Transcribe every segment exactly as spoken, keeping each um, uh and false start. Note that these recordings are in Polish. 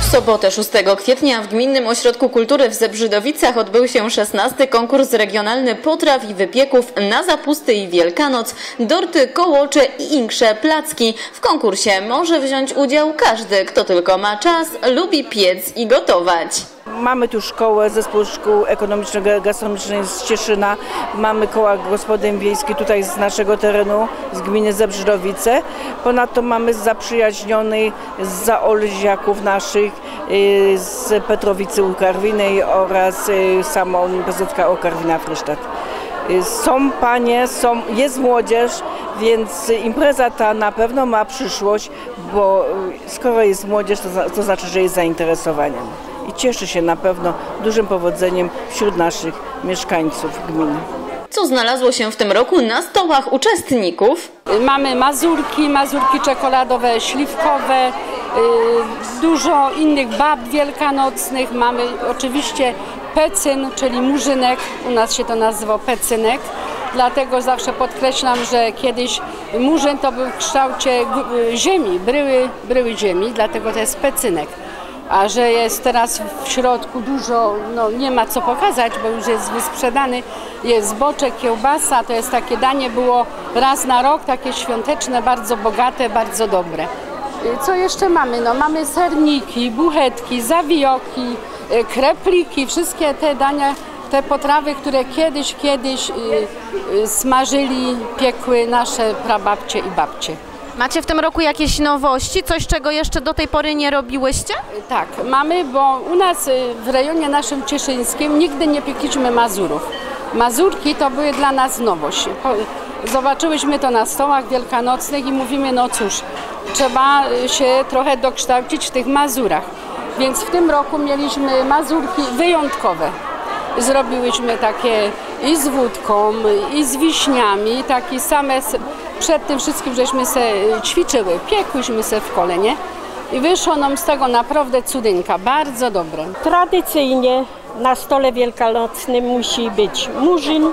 W sobotę szóstego kwietnia w Gminnym Ośrodku Kultury w Zebrzydowicach odbył się szesnasty konkurs regionalny potraw i wypieków na zapusty i Wielkanoc, dorty, kołocze i insze placki. W konkursie może wziąć udział każdy, kto tylko ma czas, lubi piec i gotować. Mamy tu szkołę, zespół szkół ekonomiczno-gastronomicznych z Cieszyna, mamy koła gospodyń wiejskich tutaj z naszego terenu, z gminy Zebrzydowice. Ponadto mamy zaprzyjaźnionych z Zaolziaków naszych, z Petrowicy u Karwinej oraz samą Uniwersytetka u Karwina Frysztat. Są panie, są, jest młodzież, więc impreza ta na pewno ma przyszłość, bo skoro jest młodzież, to, to znaczy, że jest zainteresowaniem. I cieszy się na pewno dużym powodzeniem wśród naszych mieszkańców gminy. Co znalazło się w tym roku na stołach uczestników? Mamy mazurki, mazurki czekoladowe, śliwkowe, dużo innych bab wielkanocnych. Mamy oczywiście pecyn, czyli murzynek, u nas się to nazywa pecynek. Dlatego zawsze podkreślam, że kiedyś murzyn to był w kształcie ziemi, bryły, bryły ziemi, dlatego to jest pecynek. A że jest teraz w środku dużo, no nie ma co pokazać, bo już jest wysprzedany, jest boczek, kiełbasa, to jest takie danie, było raz na rok, takie świąteczne, bardzo bogate, bardzo dobre. Co jeszcze mamy? No mamy serniki, buchetki, zawijoki, krepliki, wszystkie te dania, te potrawy, które kiedyś, kiedyś smażyli, piekły nasze prababcie i babcie. Macie w tym roku jakieś nowości? Coś, czego jeszcze do tej pory nie robiłyście? Tak, mamy, bo u nas w rejonie naszym cieszyńskim nigdy nie piekliśmy mazurów. Mazurki to były dla nas nowość. Zobaczyłyśmy to na stołach wielkanocnych i mówimy, no cóż, trzeba się trochę dokształcić w tych mazurach. Więc w tym roku mieliśmy mazurki wyjątkowe. Zrobiłyśmy takie i z wódką, i z wiśniami, takie same. Przed tym wszystkim żeśmy se ćwiczyły, piekłyśmy se w kole, nie? I wyszło nam z tego naprawdę cudynka, bardzo dobre. Tradycyjnie na stole wielkanocnym musi być murzyn,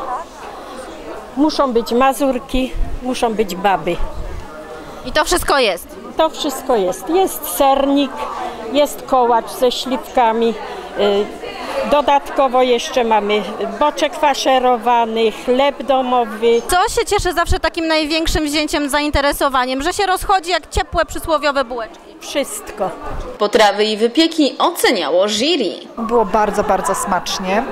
muszą być mazurki, muszą być baby. I to wszystko jest? To wszystko jest. Jest sernik, jest kołacz ze śliwkami. Dodatkowo jeszcze mamy boczek faszerowany, chleb domowy. Co się cieszy zawsze takim największym wzięciem, zainteresowaniem, że się rozchodzi jak ciepłe przysłowiowe bułeczki? Wszystko. Potrawy i wypieki oceniało jury. Było bardzo, bardzo smacznie.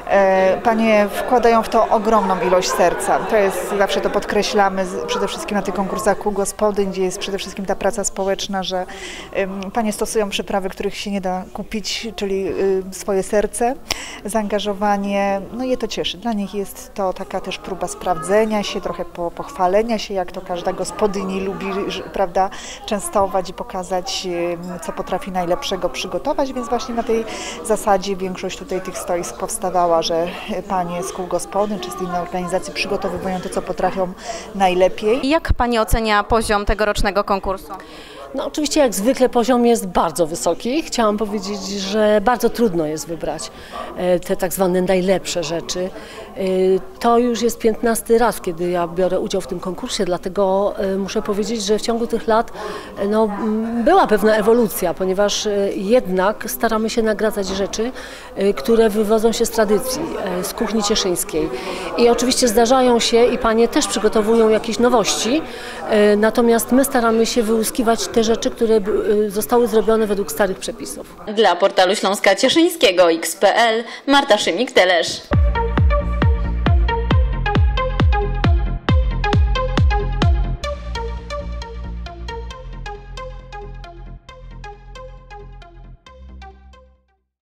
Panie wkładają w to ogromną ilość serca. To jest, zawsze to podkreślamy, przede wszystkim na tych konkursach kół gospodyń, gdzie jest przede wszystkim ta praca społeczna, że panie stosują przyprawy, których się nie da kupić, czyli swoje serce, zaangażowanie, no je to cieszy. Dla nich jest to taka też próba sprawdzenia się, trochę po, pochwalenia się, jak to każda gospodyni lubi, prawda, częstować i pokazać, co potrafi najlepszego przygotować, więc właśnie na tej zasadzie większość tutaj tych stoisk powstawała, że panie z kół gospodyń czy z innej organizacji przygotowują to, co potrafią najlepiej. Jak pani ocenia poziom tegorocznego konkursu? No oczywiście jak zwykle poziom jest bardzo wysoki. Chciałam powiedzieć, że bardzo trudno jest wybrać te tak zwane najlepsze rzeczy. To już jest piętnasty raz, kiedy ja biorę udział w tym konkursie, dlatego muszę powiedzieć, że w ciągu tych lat no, była pewna ewolucja, ponieważ jednak staramy się nagradzać rzeczy, które wywodzą się z tradycji, z kuchni cieszyńskiej. I oczywiście zdarzają się i panie też przygotowują jakieś nowości, natomiast my staramy się wyłuskiwać te rzeczy, które zostały zrobione według starych przepisów. Dla portalu Śląska Cieszyńskiego X kropka P L Marta Szymik-Telesz.